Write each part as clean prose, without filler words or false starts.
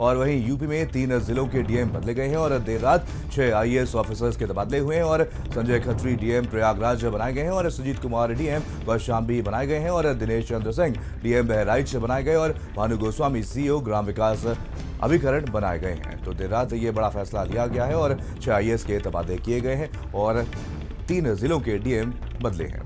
और वहीं यूपी में 3 जिलों के डीएम बदले गए हैं और देर रात 6 आईएएस ऑफिसर्स के तबादले हुए हैं और संजय खत्री डीएम प्रयागराज बनाए गए हैं और सुजीत कुमार डीएम कौशाम्बी बनाए गए हैं और दिनेश चंद्र सिंह डीएम बहराइच बनाए गए और भानु गोस्वामी सीईओ ग्राम विकास अभिकरण बनाए गए हैं। तो देर रात ये बड़ा फैसला लिया गया है और 6 आईएएस के तबादले किए गए हैं और 3 जिलों के डीएम बदले हैं।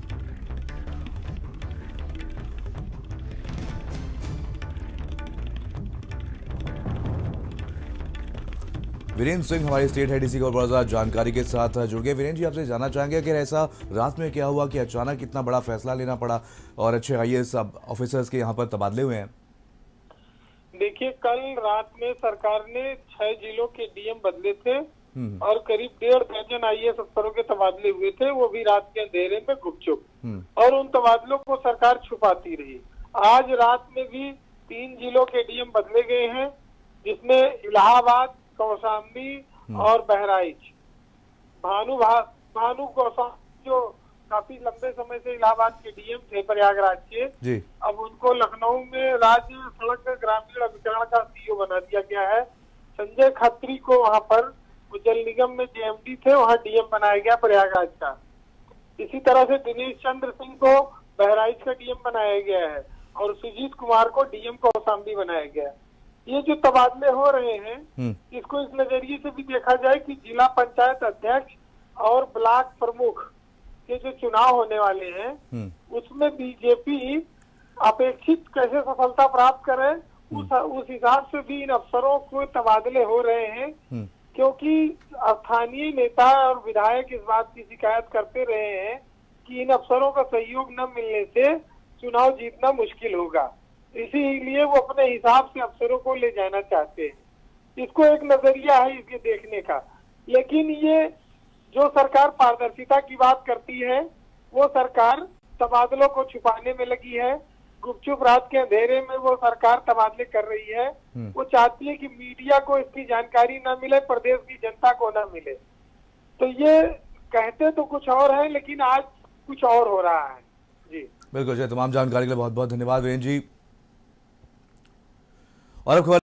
वीरेंद्र सिंह हमारे स्टेट हेड इसी को बड़ा ज्यादा जानकारी के साथ जुड़ गए। वीरेंद्र जी, आपसे जानना चाहेंगे कि ऐसा रात में क्या हुआ कि अचानक इतना बड़ा फैसला लेना पड़ा और अच्छे आईएएस ऑफिसर्स के यहाँ पर तबादले हुए हैं? देखिए, कल रात में सरकार ने 6 जिलों के डीएम बदले थे और करीब 1.5 दर्जन आईएएस अफसरों के तबादले हुए थे, वो भी रात के अंधेरे में गुपचुप। और उन तबादलों को सरकार छुपाती रही। आज रात में भी 3 जिलों के डीएम बदले गए हैं, जिसमें इलाहाबाद, कौशाम्बी और बहराइच। भानु कौशाम्बी जो काफी लंबे समय से इलाहाबाद के डीएम थे प्रयागराज के जी, अब उनको लखनऊ में राज्य सड़क ग्रामीण अभिकरण का सीईओ बना दिया गया है। संजय खत्री को वहां पर जल निगम में जेएमडी थे, वहां डीएम बनाया गया प्रयागराज का। इसी तरह से दिनेश चंद्र सिंह को बहराइच का डीएम बनाया गया है और सुजीत कुमार को डीएम कौशाम्बी बनाया गया है। ये जो तबादले हो रहे हैं, इसको इस नजरिए से भी देखा जाए कि जिला पंचायत अध्यक्ष और ब्लॉक प्रमुख के जो चुनाव होने वाले हैं, उसमें बीजेपी अपेक्षित कैसे सफलता प्राप्त करे, उस हिसाब से भी इन अफसरों को तबादले हो रहे हैं। क्योंकि स्थानीय नेता और विधायक इस बात की शिकायत करते रहे हैं कि इन अफसरों का सहयोग न मिलने से चुनाव जीतना मुश्किल होगा, इसीलिए वो अपने हिसाब से अफसरों को ले जाना चाहते हैं। इसको एक नजरिया है इसके देखने का। लेकिन ये जो सरकार पारदर्शिता की बात करती है, वो सरकार तबादलों को छुपाने में लगी है। गुपचुप रात के अंधेरे में वो सरकार तबादले कर रही है। वो चाहती है कि मीडिया को इसकी जानकारी न मिले, प्रदेश की जनता को न मिले। तो ये कहते तो कुछ और है, लेकिन आज कुछ और हो रहा है। जी बिल्कुल जी, तमाम जानकारी के लिए बहुत बहुत धन्यवाद वीरेंद्र जी। और अब